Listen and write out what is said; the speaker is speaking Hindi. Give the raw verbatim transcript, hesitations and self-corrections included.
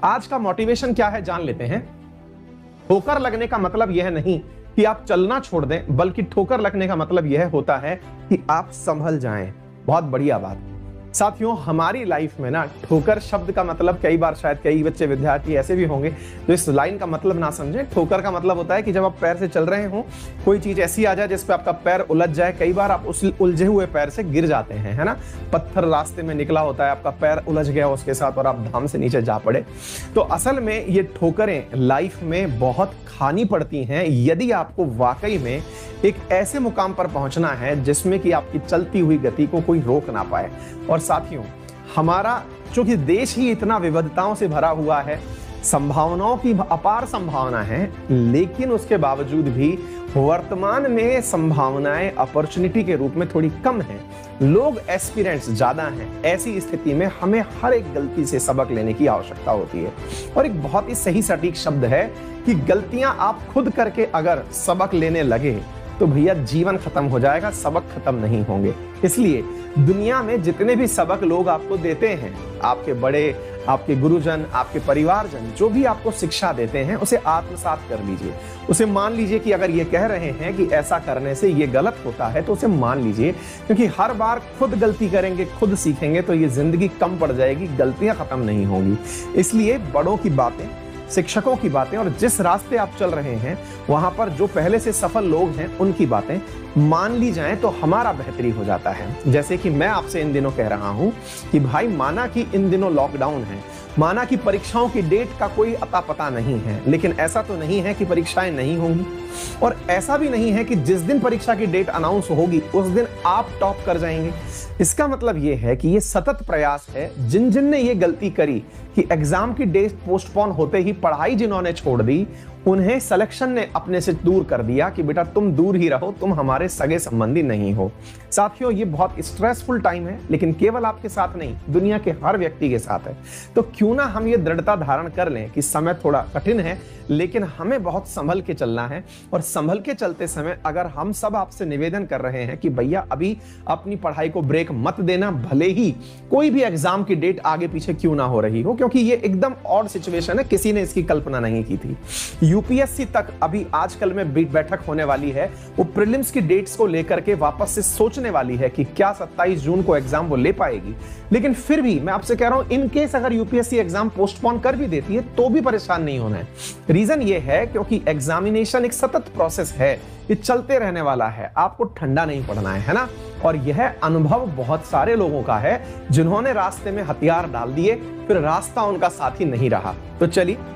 आज का मोटिवेशन क्या है जान लेते हैं। ठोकर लगने का मतलब यह नहीं कि आप चलना छोड़ दें, बल्कि ठोकर लगने का मतलब यह होता है कि आप संभल जाएं। बहुत बढ़िया बात साथियों, हमारी लाइफ में ना ठोकर शब्द का मतलब कई बार शायद कई बच्चे विद्यार्थी ऐसे भी होंगे जो इस लाइन का मतलब ना समझें। ठोकर का मतलब होता है कि जब आप पैर से चल रहे हो, कोई चीज ऐसी आ जाए जिस पे आपका पैर उलझ जाए। कई बार आप उस उलझे हुए पैर से गिर जाते हैं, है ना। पत्थर रास्ते में निकला होता है, आपका पैर उलझ गया उसके साथ और आप धाम से नीचे जा पड़े। तो असल में ये ठोकरें लाइफ में बहुत खानी पड़ती हैं यदि आपको वाकई में एक ऐसे मुकाम पर पहुंचना है जिसमें कि आपकी चलती हुई गति को कोई रोक ना पाए। और साथियों, हमारा चूंकि देश ही इतना विविधताओं से भरा हुआ है, संभावनाओं की अपार संभावना है, लेकिन उसके बावजूद भी वर्तमान में संभावनाएं अपॉर्चुनिटी के रूप में थोड़ी कम हैं। लोग एस्पिरेंट्स ज्यादा हैं। ऐसी स्थिति में हमें हर एक गलती से सबक लेने की आवश्यकता होती है। और एक बहुत ही सही सटीक शब्द है कि गलतियां आप खुद करके अगर सबक लेने लगे तो भैया जीवन खत्म हो जाएगा, सबक खत्म नहीं होंगे। इसलिए दुनिया में जितने भी सबक लोग आपको देते हैं, आपके बड़े, आपके गुरुजन, आपके परिवारजन, जो भी आपको शिक्षा देते हैं, उसे आत्मसात कर लीजिए। उसे मान लीजिए कि अगर ये कह रहे हैं कि ऐसा करने से ये गलत होता है तो उसे मान लीजिए, क्योंकि हर बार खुद गलती करेंगे, खुद सीखेंगे तो ये जिंदगी कम पड़ जाएगी, गलतियां खत्म नहीं होंगी। इसलिए बड़ों की बातें, शिक्षकों की बातें और जिस रास्ते आप चल रहे हैं वहां पर जो पहले से सफल लोग हैं उनकी बातें मान ली जाएं तो हमारा बेहतरी हो जाता है। जैसे कि मैं आपसे इन दिनों कह रहा हूं कि भाई माना कि इन दिनों लॉकडाउन है, माना कि परीक्षाओं की डेट का कोई अता पता नहीं है, लेकिन ऐसा तो नहीं है कि परीक्षाएं नहीं होंगी और ऐसा भी नहीं है कि जिस दिन परीक्षा की डेट अनाउंस होगी उस दिन आप टॉप कर जाएंगे। इसका मतलब यह है कि यह सतत प्रयास है। जिन जिन ने यह गलती करी कि एग्जाम की डेट पोस्टपोन होते ही पढ़ाई जिन्होंने छोड़ दी, उन्हें सिलेक्शन ने अपने से दूर कर दिया कि बेटा तुम दूर ही रहो, तुम हमारे सगे संबंधी नहीं हो। साथियों, ये बहुत स्ट्रेसफुल टाइम है, लेकिन केवल आपके साथ नहीं, दुनिया के हर व्यक्ति के साथ है। तो क्यों ना हम ये दृढ़ता धारण कर लें कि समय थोड़ा कठिन है, लेकिन हमें बहुत संभल के चलना है। और संभल के चलते समय अगर हम सब आपसे निवेदन कर रहे हैं कि भैया अभी अपनी पढ़ाई को ब्रेक मत देना, भले ही कोई भी एग्जाम की डेट आगे पीछे क्यों ना हो रही हो, क्योंकि ये एकदम ऑड सिचुएशन है, किसी ने इसकी कल्पना नहीं की थी। यूपीएससी तक अभी आजकल में बैठक होने वाली है, वो प्रीलिम्स की डेट्स को लेकर के वापस से सोचने वाली है कि क्या सत्ताईस जून को एग्जाम वो ले पाएगी। लेकिन फिर भी मैं आपसे कह रहा हूं, इन केस अगर यूपीएससी एग्जाम पोस्टपोन कर भी देती है तो भी परेशान नहीं होना है। रीजन ये है क्योंकि एग्जामिनेशन एक सतत प्रोसेस है, ये चलते रहने वाला है, आपको ठंडा नहीं पड़ना है, है ना। और यह अनुभव बहुत सारे लोगों का है जिन्होंने रास्ते में हथियार डाल दिए, फिर रास्ता उनका साथी नहीं रहा। तो चलिए